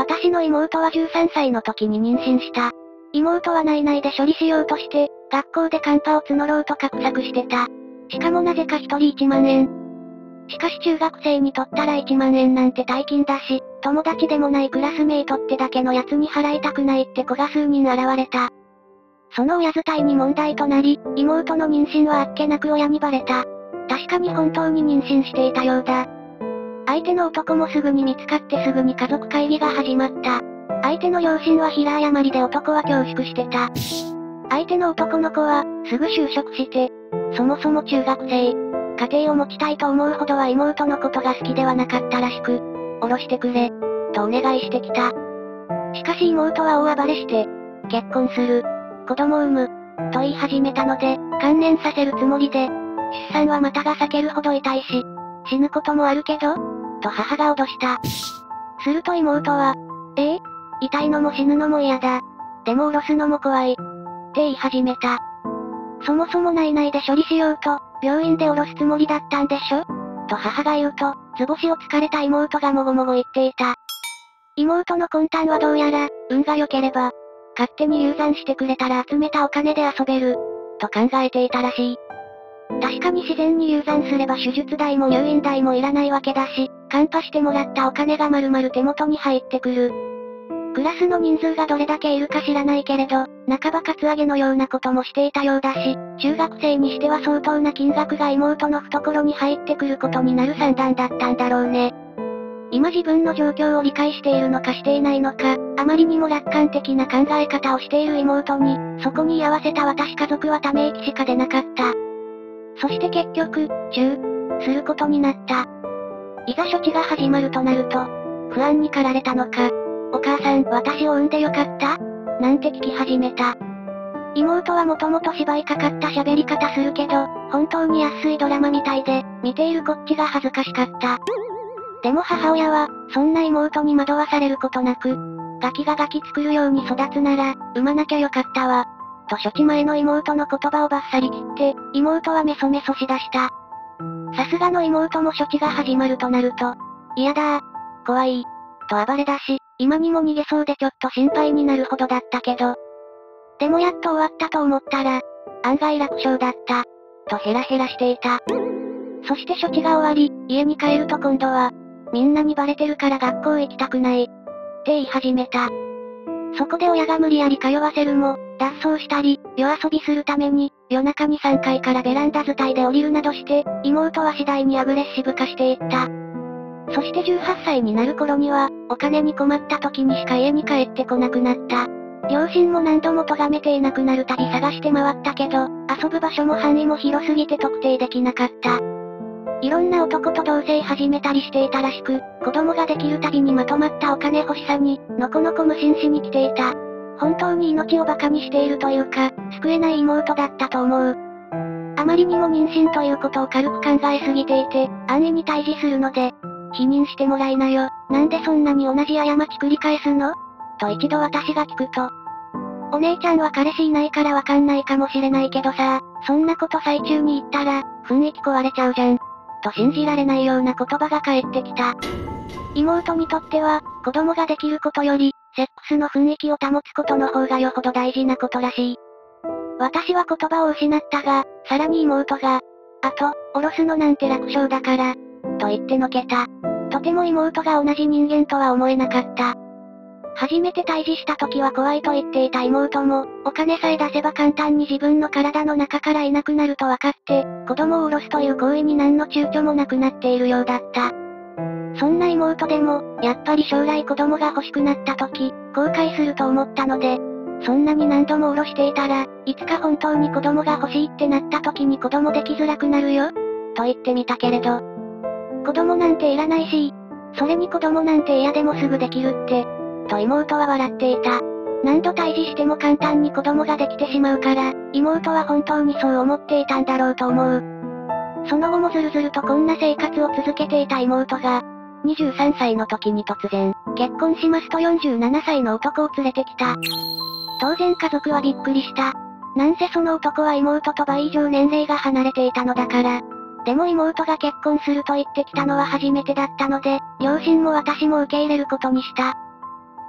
私の妹は13歳の時に妊娠した。妹は内々で処理しようとして、学校でカンパを募ろうと画策してた。しかもなぜか一人1万円。しかし中学生にとったら1万円なんて大金だし、友達でもないクラスメイトってだけのやつに払いたくないって子が数人現れた。その親伝いに問題となり、妹の妊娠はあっけなく親にバレた。確かに本当に妊娠していたようだ。相手の男もすぐに見つかってすぐに家族会議が始まった。相手の両親は平謝りで男は恐縮してた。相手の男の子は、すぐ就職して、そもそも中学生、家庭を持ちたいと思うほどは妹のことが好きではなかったらしく、降ろしてくれ、とお願いしてきた。しかし妹は大暴れして、結婚する、子供を産む、と言い始めたので、観念させるつもりで、出産は股が裂けるほど痛いし、死ぬこともあるけど、と母が脅した。すると妹は、痛いのも死ぬのも嫌だ。でも下ろすのも怖い。って言い始めた。そもそも内々で処理しようと、病院で下ろすつもりだったんでしょと母が言うと、図星をつかれた妹がもごもご言っていた。妹の魂胆はどうやら、運が良ければ、勝手に流産してくれたら集めたお金で遊べる、と考えていたらしい。確かに自然に流産すれば手術代も入院代もいらないわけだし、カンパしてもらったお金が丸々手元に入ってくる。クラスの人数がどれだけいるか知らないけれど、半ばカツアゲのようなこともしていたようだし、中学生にしては相当な金額が妹の懐に入ってくることになる算段だったんだろうね。今自分の状況を理解しているのかしていないのか、あまりにも楽観的な考え方をしている妹に、そこに居合わせた私家族はため息しか出なかった。そして結局、することになった。いざ処置が始まるとなると、不安に駆られたのか。お母さん、私を産んでよかったなんて聞き始めた。妹はもともと芝居かかった喋り方するけど、本当に安いドラマみたいで、見ているこっちが恥ずかしかった。でも母親は、そんな妹に惑わされることなく、ガキがガキ作るように育つなら、産まなきゃよかったわ。と処置前の妹の言葉をバッサリ切って、妹はメソメソしだした。さすがの妹も処置が始まるとなると、嫌だ怖い、と暴れ出し、今にも逃げそうでちょっと心配になるほどだったけど。でもやっと終わったと思ったら、案外楽勝だった、とヘラヘラしていた。そして処置が終わり、家に帰ると今度は、みんなにバレてるから学校行きたくない、って言い始めた。そこで親が無理やり通わせるも、脱走したり、夜遊びするために、夜中に3階からベランダ伝いで降りるなどして、妹は次第にアグレッシブ化していった。そして18歳になる頃には、お金に困った時にしか家に帰ってこなくなった。両親も何度も咎めていなくなるたび探して回ったけど、遊ぶ場所も範囲も広すぎて特定できなかった。いろんな男と同棲始めたりしていたらしく、子供ができるたびにまとまったお金欲しさに、のこのこ無心しに来ていた。本当に命を馬鹿にしているというか、救えない妹だったと思う。あまりにも妊娠ということを軽く考えすぎていて、安易に対峙するので、否認してもらいなよ。なんでそんなに同じ過ち繰り返すのと一度私が聞くと。お姉ちゃんは彼氏いないからわかんないかもしれないけどさ、そんなこと最中に言ったら、雰囲気壊れちゃうじゃん。と信じられないような言葉が返ってきた。妹にとっては、子供ができることより、セックスの雰囲気を保つことの方がよほど大事なことらしい。私は言葉を失ったが、さらに妹が、あと、おろすのなんて楽勝だから、と言ってのけた。とても妹が同じ人間とは思えなかった。初めて対峙した時は怖いと言っていた妹も、お金さえ出せば簡単に自分の体の中からいなくなると分かって、子供を下ろすという行為に何の躊躇もなくなっているようだった。そんな妹でも、やっぱり将来子供が欲しくなった時、後悔すると思ったので、そんなに何度も下ろしていたら、いつか本当に子供が欲しいってなった時に子供できづらくなるよ、と言ってみたけれど。子供なんていらないし、それに子供なんて嫌でもすぐできるって、と妹は笑っていた。何度対峙しても簡単に子供ができてしまうから、妹は本当にそう思っていたんだろうと思う。その後もずるずるとこんな生活を続けていた妹が、23歳の時に突然、結婚しますと47歳の男を連れてきた。当然家族はびっくりした。なんせその男は妹と倍以上年齢が離れていたのだから。でも妹が結婚すると言ってきたのは初めてだったので、両親も私も受け入れることにした。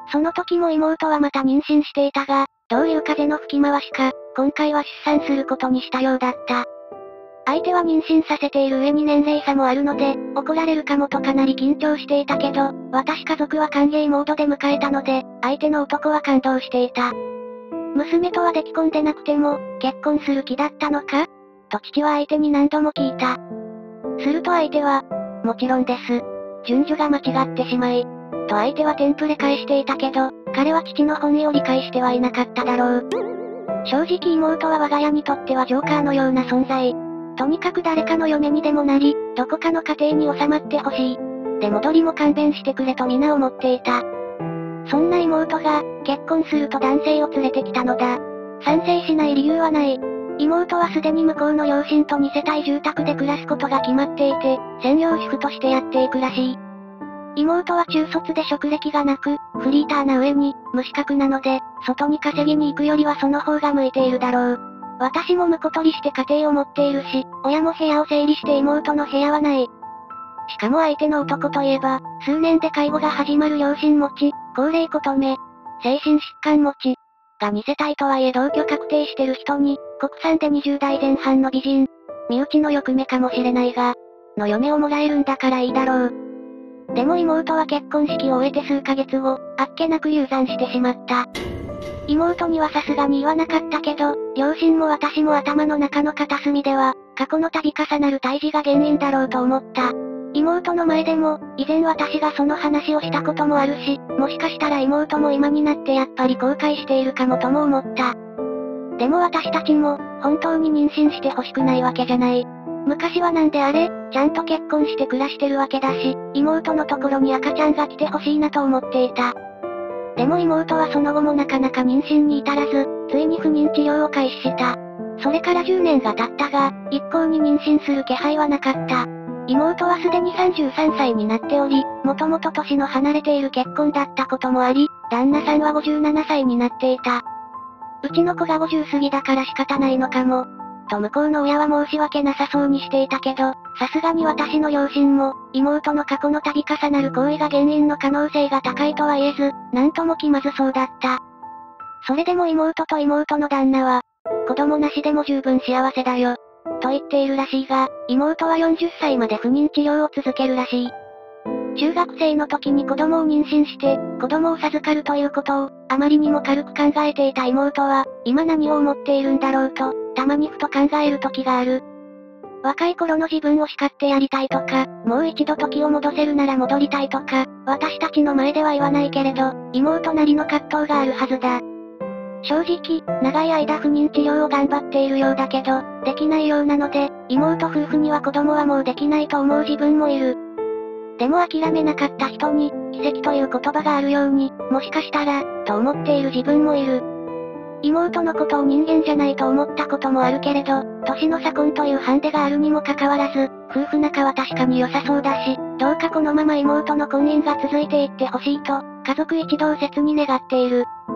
その時も妹はまた妊娠していたが、どういう風の吹き回しか、今回は出産することにしたようだった。相手は妊娠させている上に年齢差もあるので、怒られるかもとかなり緊張していたけど、私家族は歓迎モードで迎えたので、相手の男は感動していた。娘とはでき込んでなくても、結婚する気だったのかと父は相手に何度も聞いた。すると相手は、もちろんです。順序が間違ってしまい。と相手はテンプレ返していたけど、彼は父の本意を理解してはいなかっただろう。正直妹は我が家にとってはジョーカーのような存在。とにかく誰かの嫁にでもなり、どこかの家庭に収まってほしい。で戻りも勘弁してくれと皆思っていた。そんな妹が、結婚すると男性を連れてきたのだ。賛成しない理由はない。妹はすでに向こうの両親と2世帯住宅で暮らすことが決まっていて、専業主婦としてやっていくらしい。妹は中卒で職歴がなく、フリーターな上に、無資格なので、外に稼ぎに行くよりはその方が向いているだろう。私も婿取りして家庭を持っているし、親も部屋を整理して妹の部屋はない。しかも相手の男といえば、数年で介護が始まる両親持ち、高齢子とめ、精神疾患持ち、が2世帯とはいえ同居確定してる人に、国産で20代前半の美人、身内の欲目かもしれないが、の嫁をもらえるんだからいいだろう。でも妹は結婚式を終えて数ヶ月後、あっけなく流産してしまった。妹にはさすがに言わなかったけど、両親も私も頭の中の片隅では、過去の度重なる胎児が原因だろうと思った。妹の前でも、以前私がその話をしたこともあるし、もしかしたら妹も今になってやっぱり後悔しているかもとも思った。でも私たちも、本当に妊娠してほしくないわけじゃない。昔はなんであれ、ちゃんと結婚して暮らしてるわけだし、妹のところに赤ちゃんが来てほしいなと思っていた。でも妹はその後もなかなか妊娠に至らず、ついに不妊治療を開始した。それから10年が経ったが、一向に妊娠する気配はなかった。妹はすでに33歳になっており、もともと年の離れている結婚だったこともあり、旦那さんは57歳になっていた。うちの子が50過ぎだから仕方ないのかも。と向こうの親は申し訳なさそうにしていたけど、さすがに私の両親も、妹の過去の度重なる行為が原因の可能性が高いとは言えず、なんとも気まずそうだった。それでも妹と妹の旦那は、子供なしでも十分幸せだよ。と言っているらしいが、妹は40歳まで不妊治療を続けるらしい。中学生の時に子供を妊娠して、子供を授かるということを、あまりにも軽く考えていた妹は、今何を思っているんだろうと、たまにふと考える時がある。若い頃の自分を叱ってやりたいとか、もう一度時を戻せるなら戻りたいとか、私たちの前では言わないけれど、妹なりの葛藤があるはずだ。正直、長い間不妊治療を頑張っているようだけど、できないようなので、妹夫婦には子供はもうできないと思う自分もいる。でも諦めなかった人に、奇跡という言葉があるように、もしかしたら、と思っている自分もいる。妹のことを人間じゃないと思ったこともあるけれど、年の差婚というハンデがあるにもかかわらず、夫婦仲は確かに良さそうだし、どうかこのまま妹の婚姻が続いていってほしいと、家族一同切に願っている。